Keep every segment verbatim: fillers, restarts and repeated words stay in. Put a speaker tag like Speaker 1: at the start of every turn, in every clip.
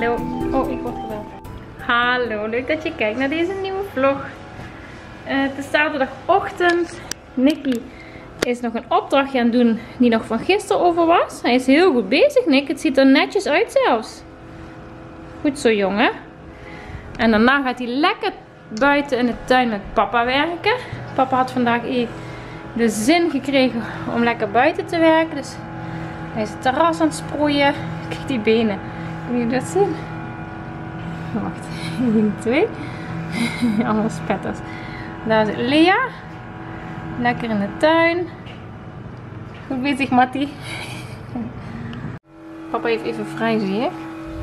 Speaker 1: Hallo. Oh, ik word gebeld. Hallo, leuk dat je kijkt naar deze nieuwe vlog. Uh, het is zaterdagochtend. Nicky is nog een opdrachtje aan het doen die nog van gisteren over was. Hij is heel goed bezig, Nick. Het ziet er netjes uit zelfs. Goed zo, jongen. En daarna gaat hij lekker buiten in de tuin met papa werken. Papa had vandaag de zin gekregen om lekker buiten te werken. Dus hij is het terras aan het sproeien. Kijk die benen. Kun je dat zien? Wacht. één, twee. Allemaal spetters. Daar zit Lea. Lekker in de tuin. Goed bezig, Mattie. Papa heeft even vrij, zie je.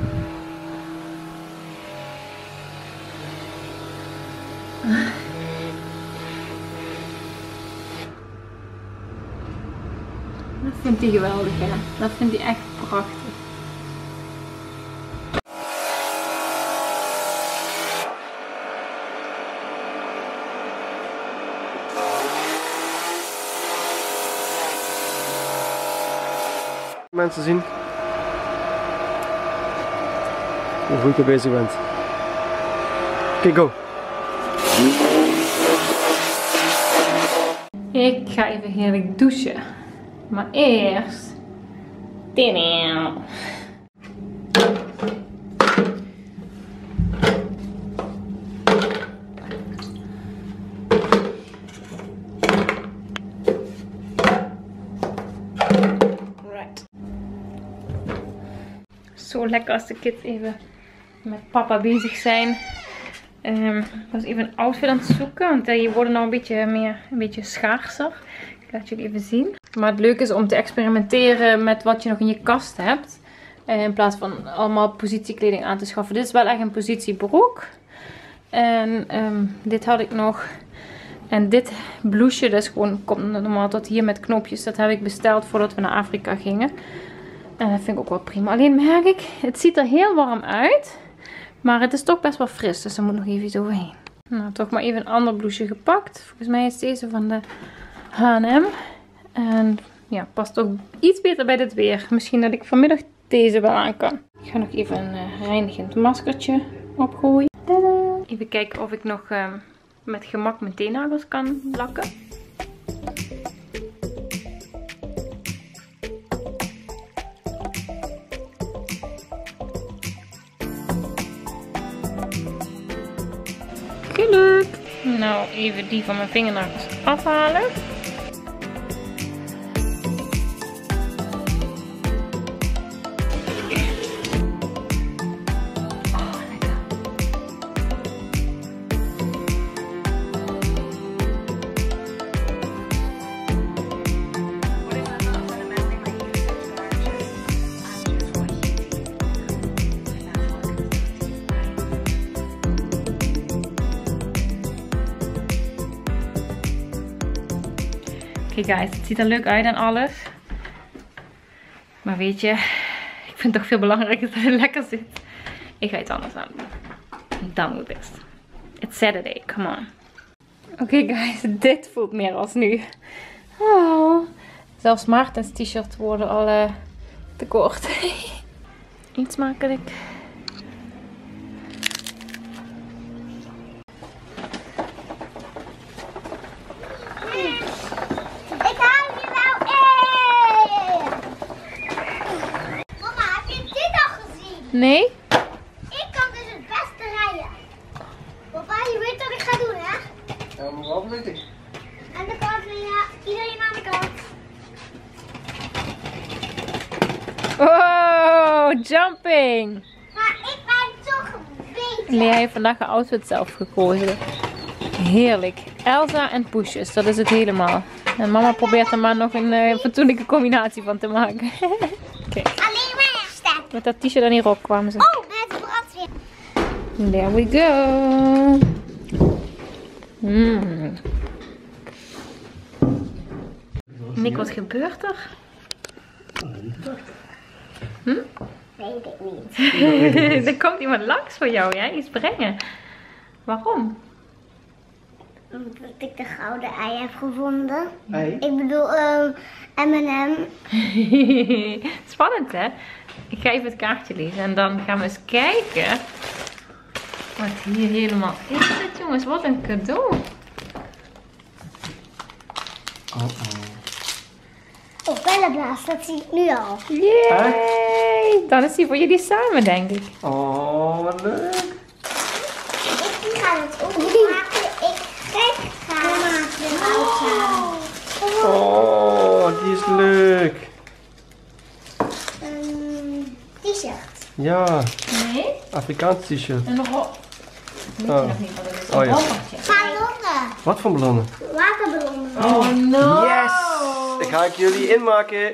Speaker 1: Dat vindt hij geweldig, hè? Dat vindt hij echt prachtig.
Speaker 2: Mensen zien hoe goed je bezig bent. Oké, go!
Speaker 1: Ik ga even heerlijk douchen. Maar eerst... Right. Zo lekker als de kids even met papa bezig zijn. Um, ik was even een outfit aan het zoeken, want die worden nou een beetje meer, een beetje schaarser. Ik laat jullie even zien. Maar het leuke is om te experimenteren met wat je nog in je kast hebt. Uh, in plaats van allemaal positiekleding aan te schaffen. Dit is wel echt een positiebroek. En um, dit had ik nog. En dit blouseje, dat is gewoon, komt normaal tot hier met knopjes. Dat heb ik besteld voordat we naar Afrika gingen. En dat vind ik ook wel prima. Alleen merk ik, het ziet er heel warm uit. Maar het is toch best wel fris, dus er moet nog even iets overheen. Nou, toch maar even een ander blouseje gepakt. Volgens mij is deze van de H en M. En ja, past toch iets beter bij dit weer. Misschien dat ik vanmiddag deze wel aan kan. Ik ga nog even een uh, reinigend maskertje opgooien. Tadaa! Even kijken of ik nog uh, met gemak mijn teennagels kan lakken. Gelukt! Nou, even die van mijn vingernagels afhalen. Oké guys, het ziet er leuk uit en alles. Maar weet je, ik vind het toch veel belangrijker dat het lekker zit. Ik ga iets anders aan doen. Dan moet best. It's Saturday, come on. Oké okay guys, dit voelt meer als nu. Oh. Zelfs Maarten's t-shirt worden al uh, te kort. Iets makkelijk. Nee?
Speaker 3: Ik kan dus het beste rijden. Papa, je weet wat ik ga doen, hè?
Speaker 2: Ja, maar wat weet ik?
Speaker 3: Aan de kant, Lea. Iedereen aan de kant.
Speaker 1: Oh, jumping!
Speaker 3: Maar ik ben toch beter.
Speaker 1: Lea heeft vandaag een outfit zelf gekozen. Heerlijk. Elsa en poesjes, dat is het helemaal. En mama probeert er maar nog een uh, fatsoenlijke combinatie van te maken. Okay.
Speaker 3: Alleen maar stem.
Speaker 1: Met dat t-shirt en die rok kwamen ze.
Speaker 3: Oh, met de brandweer.
Speaker 1: There we go. Mm. Nick, wat gebeurt er? Hm?
Speaker 3: Weet ik niet.
Speaker 1: Er komt iemand langs voor jou, jij iets brengen. Waarom?
Speaker 3: Omdat ik de gouden ei heb gevonden.
Speaker 2: Ei?
Speaker 3: Ik bedoel, um, M en M.
Speaker 1: Spannend, hè? Ik ga even het kaartje lezen en dan gaan we eens kijken wat hier helemaal in zit, jongens. Wat een cadeau.
Speaker 2: Oh oh.
Speaker 3: Oh, bellenblaas, dat zie ik nu al.
Speaker 1: Yay! Dan is die voor jullie samen, denk ik.
Speaker 2: Oh, wat leuk.
Speaker 3: Ik ga het ook maken. Ik ga het maken.
Speaker 2: Oh, die is leuk.
Speaker 3: Een t-shirt.
Speaker 2: Ja,
Speaker 1: Nee?
Speaker 2: Afrikaans t-shirt.
Speaker 1: En nog wat. Weet je
Speaker 2: Oh.
Speaker 1: nog niet wat het is?
Speaker 2: Oh,
Speaker 1: Een
Speaker 2: ja.
Speaker 1: rompertje.
Speaker 3: Ballonnen.
Speaker 2: Wat voor ballonnen?
Speaker 3: Waterballonnen.
Speaker 1: Oh no!
Speaker 2: Yes! Ik ga ik jullie inmaken.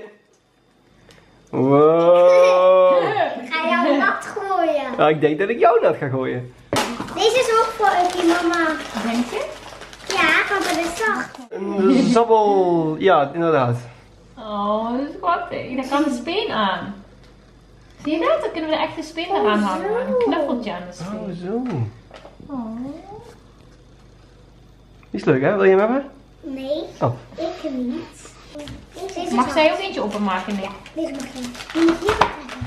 Speaker 2: Wow!
Speaker 3: Ik ga jou nat gooien.
Speaker 2: Ja, ik denk dat ik jou nat ga gooien.
Speaker 3: Deze is ook voor Ukkie, mama.
Speaker 1: Denk je?
Speaker 3: Ja, papa, dit is zacht.
Speaker 2: Een zabbel. Ja, inderdaad.
Speaker 1: Oh, dat is schattig. Daar kan de speen aan. Zie je dat? Dan kunnen we de echte speen eraan hangen. Een knuffeltje aan de
Speaker 2: Oh,
Speaker 1: speen.
Speaker 2: zo.
Speaker 1: Oh.
Speaker 2: Die is leuk, hè? Wil je hem hebben?
Speaker 3: Nee,
Speaker 2: Oh.
Speaker 3: ik niet. Deze is
Speaker 1: Mag
Speaker 3: zacht.
Speaker 1: zij ook eentje openmaken? Nee.
Speaker 3: Deze mag je. Die moet hier trekken.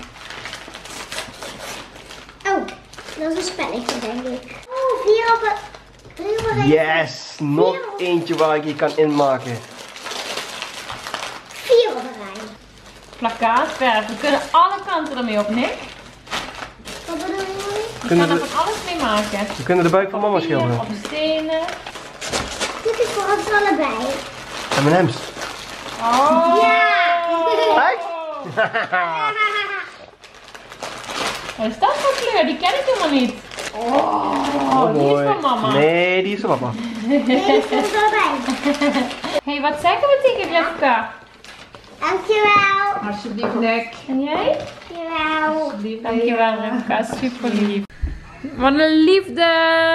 Speaker 3: Oh, dat is een spelletje, denk ik. Oh, vier op een... Drie op een rij.
Speaker 2: Yes! Nog eentje waar ik je kan inmaken.
Speaker 3: Vier op een rij.
Speaker 1: Plakkaatverf. We kunnen alle kanten ermee op, Nick.
Speaker 3: Wat bedoel je?
Speaker 1: We
Speaker 2: Kunnen
Speaker 1: gaan er
Speaker 2: we-
Speaker 1: van alles mee maken.
Speaker 2: We kunnen de buik van mama schilderen.
Speaker 1: Op stenen.
Speaker 3: Dit is voor ons allebei.
Speaker 2: M en M's.
Speaker 1: Oh.
Speaker 3: Ja!
Speaker 2: Echt?
Speaker 1: Wat is dat voor kleur? Die ken ik helemaal niet. Oh, die is van mama.
Speaker 2: Nee, die is van papa.
Speaker 3: Nee, dit is voor ons allebei.
Speaker 1: Hey, wat zeggen we tegen Rivka?
Speaker 3: Dankjewel.
Speaker 1: Alsjeblieft, Nick. En jij?
Speaker 3: Dankjewel.
Speaker 1: Dankjewel, Rivka. Super lief. Wat een liefde.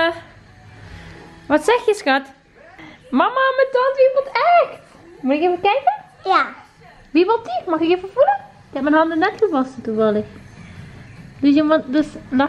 Speaker 1: Wat zeg je, schat? Mama, mijn tand wiebelt echt. Moet ik even kijken?
Speaker 3: Ja.
Speaker 1: Wiebelt die? Mag ik even voelen? Ik heb mijn handen net gewassen toevallig. Dus je moet, dus, nou.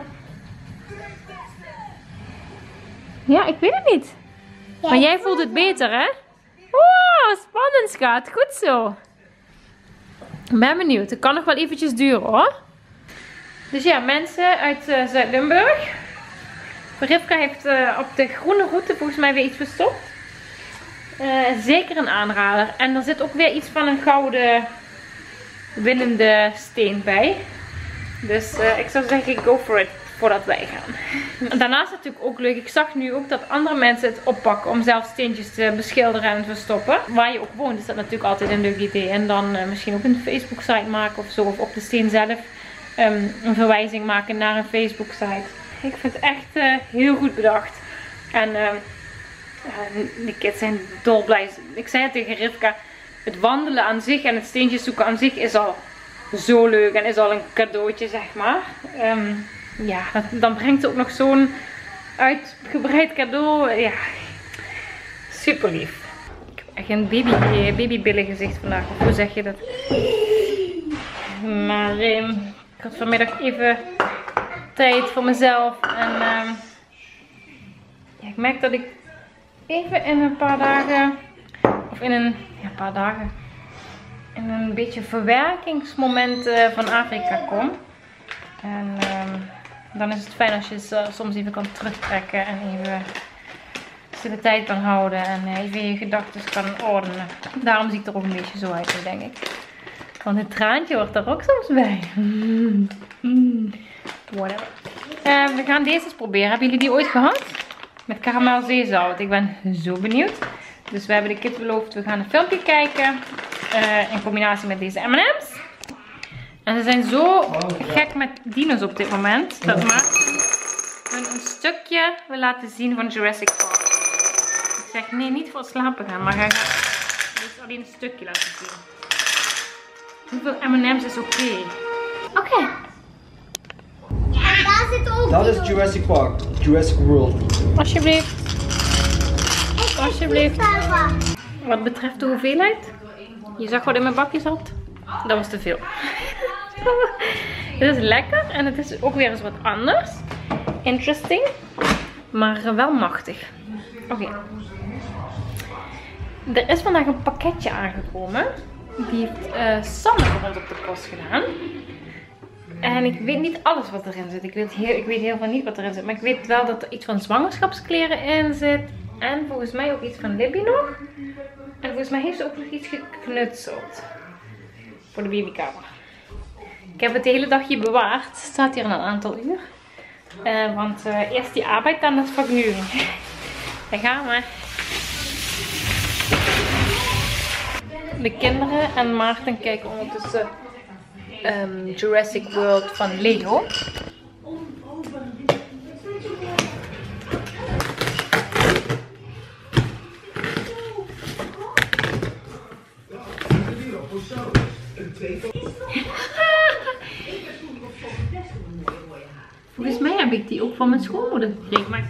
Speaker 1: Ja, ik weet het niet. Maar jij voelt het beter, hè? Wow, spannend, schat. Goed zo. Ik ben benieuwd. Het kan nog wel eventjes duren, hoor. Dus ja, mensen uit uh, Zuid-Limburg. Rivka heeft uh, op de groene route volgens mij weer iets verstopt. Uh, zeker een aanrader. En er zit ook weer iets van een gouden winnende steen bij. Dus uh, ik zou zeggen, go for it. Voordat wij gaan. Daarnaast natuurlijk ook leuk. Ik zag nu ook dat andere mensen het oppakken. Om zelf steentjes te beschilderen en te verstoppen. Waar je ook woont is dat natuurlijk altijd een leuk idee. En dan uh, misschien ook een Facebook site maken of zo. Of op de steen zelf um, een verwijzing maken naar een Facebook site. Ik vind het echt uh, heel goed bedacht. En uh, uh, de kids zijn dolblij. Ik zei het tegen Rivka. Het wandelen aan zich en het steentjes zoeken aan zich is al zo leuk. En is al een cadeautje, zeg maar. Um, ja, dan brengt het ook nog zo'n uitgebreid cadeau. Ja, super lief. Ik heb echt een baby, babybillen gezicht vandaag. Of hoe zeg je dat? Maar um, ik had vanmiddag even tijd voor mezelf. En um, ja, ik merk dat ik even in een paar dagen, of in een ja, paar dagen, in een beetje verwerkingsmoment uh, van Afrika kom. En um, dan is het fijn als je uh, soms even kan terugtrekken en even stille tijd kan houden en uh, even je gedachten kan ordenen. Daarom zie ik er ook een beetje zo uit, denk ik. Want een traantje hoort er ook soms bij. Mm. Mm. Whatever. Uh, we gaan deze eens proberen. Hebben jullie die ooit gehad? Met karamelzeezout. Ik ben zo benieuwd. Dus we hebben de kids beloofd, we gaan een filmpje kijken. Uh, in combinatie met deze M en M's. En ze zijn zo gek met dino's op dit moment. Dat maakt hun een stukje wil laten zien van Jurassic Park. Ik zeg nee, niet voor het slapen gaan. Maar hij gaat dus alleen een stukje laten zien. Hoeveel M en M's is oké? Okay? Oké. Okay.
Speaker 3: En daar zit ook
Speaker 2: Dat
Speaker 3: dino's.
Speaker 2: is Jurassic Park. Jurassic World.
Speaker 1: Alsjeblieft. Alsjeblieft.
Speaker 3: Papa.
Speaker 1: Wat betreft de hoeveelheid. Je zag wat in mijn bakje zat. Dat was te veel. Het is lekker en het is ook weer eens wat anders. Interesting. Maar wel machtig. Oké. Okay. Er is vandaag een pakketje aangekomen. Die heeft uh, Sanne voor ons op de post gedaan. En ik weet niet alles wat erin zit. Ik weet, heel, ik weet heel veel niet wat erin zit. Maar ik weet wel dat er iets van zwangerschapskleren in zit. En volgens mij ook iets van Libby nog. En volgens mij heeft ze ook nog iets geknutseld. Voor de babykamer. Ik heb het de hele dag hier bewaard. Het staat hier een aantal uur. Uh, want uh, eerst die arbeid, dan het vergnügen. Daar gaan we. De kinderen en Maarten kijken ondertussen um, Jurassic World van Lego. Volgens mij heb ik die ook van mijn schoonmoeder gekregen, maar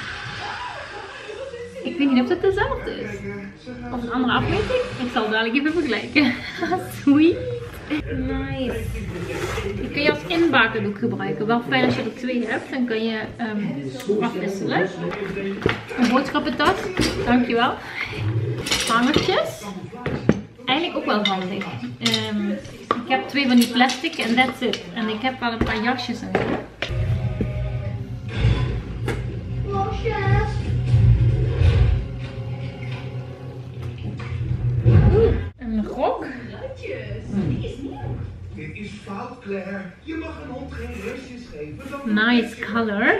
Speaker 1: ik weet niet of het dezelfde is. Of een andere afmeting. Ik zal het dadelijk even vergelijken. Sweet. Nice. Die kun je als inbakendoek gebruiken. Wel fijn als je er twee hebt. Dan kan je um, afwisselen. Een boodschappentas. Dankjewel. Hangertjes. Eigenlijk ook wel handig. Um, ik heb twee van die plastic en that's it. En ik heb wel een paar jasjes en zo. Een rok.
Speaker 4: Dit is fout, Claire. Je mag een hond geen restjes geven.
Speaker 1: Nice color.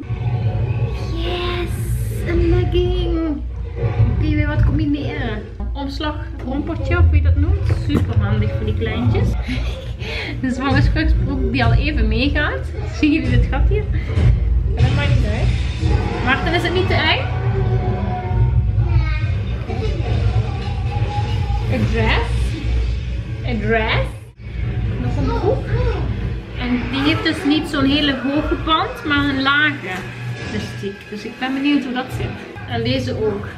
Speaker 1: Yes, een legging. Kun je weer wat combineren. Omslag, rompertje of hoe je dat noemt. Super handig voor die kleintjes. De zwangerschapsbroek die al even meegaat. Zie jullie dit gat hier? Dat maakt niet uit. Maarten, is het niet te eng? Een dress. Een dress. Nog een broek. En die heeft dus niet zo'n hele hoge band, maar een lage elastiek. Dus ik ben benieuwd hoe dat zit. En deze ook.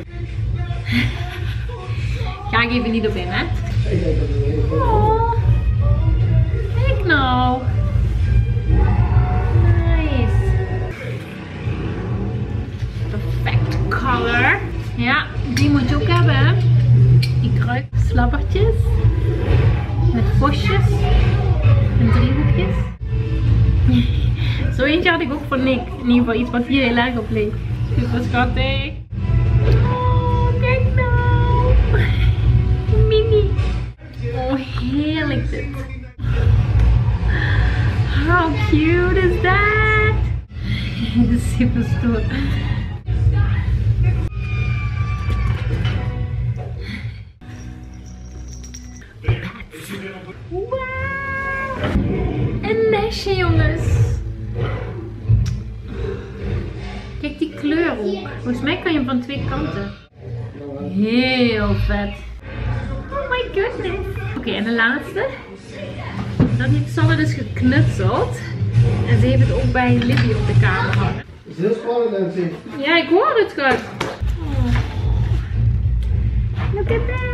Speaker 1: Ga ik even niet op in, hè? Oh. Kijk nou. Nice. Perfect color. Ja, die moet je ook hebben, hè? Die kruikslabbertjes. Met vosjes. En driehoekjes. Zo eentje had ik ook voor Nick. In ieder geval iets wat hier heel erg op leek. Super schattig. Oh, kijk nou. Mini. Oh, heerlijk dit. How cute is that? Super stoer. Wow. Een mesje, jongens. Kijk die kleur ook. Volgens mij kan je hem van twee kanten. Heel vet. Oh my goodness. Oké, okay, en de laatste. Dat heeft Sanne dus geknutseld. En ze heeft het ook bij Libby op de kamer hangen.
Speaker 2: Het is heel spannend, Nancy.
Speaker 1: Ja, ik hoor het goed. Oh. Look at that.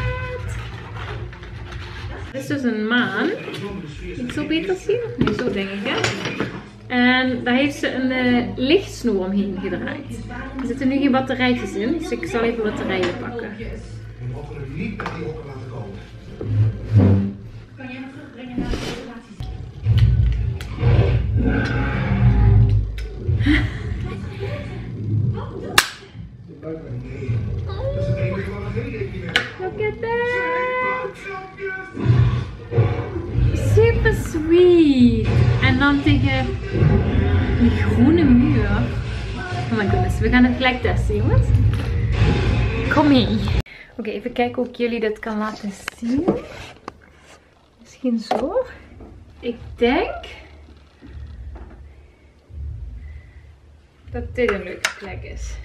Speaker 1: Dit is dus een maan. Ik zal beter zien. Nee, zo denk ik, hè. En daar heeft ze een uh, lichtsnoer omheen gedraaid. Er zitten nu geen batterijtjes in, dus ik zal even batterijen pakken.
Speaker 4: We mogen er niet met die okken laten komen.
Speaker 5: Kan jij me terugbrengen naar de relatie?
Speaker 4: Dat is het enige wat we geen
Speaker 1: Look at that! Super sweet! En dan tegen die groene muur. Oh my goodness, we gaan het gelijk testen, jongens. Kom mee! Oké, okay, even kijken hoe ik jullie dit kan laten zien. Misschien zo. Ik denk dat dit een leuke plek is.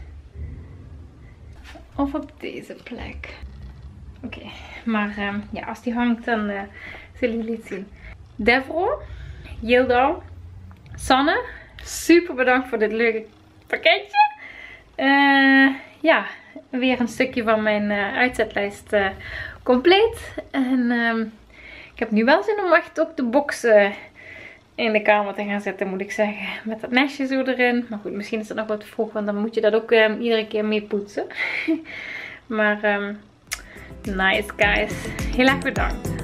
Speaker 1: Of op deze plek. Oké, okay, maar um, ja, als die hangt dan uh, zullen jullie het zien. Devro, Yildo, Sanne, super bedankt voor dit leuke pakketje. Uh, ja, weer een stukje van mijn uh, uitzetlijst uh, compleet. En um, ik heb nu wel zin om echt ook de box uh, in de kamer te gaan zetten, moet ik zeggen. Met dat nestje zo erin. Maar goed, misschien is dat nog wat vroeg, want dan moet je dat ook um, iedere keer mee poetsen. Maar um, nice guys. Heel erg bedankt.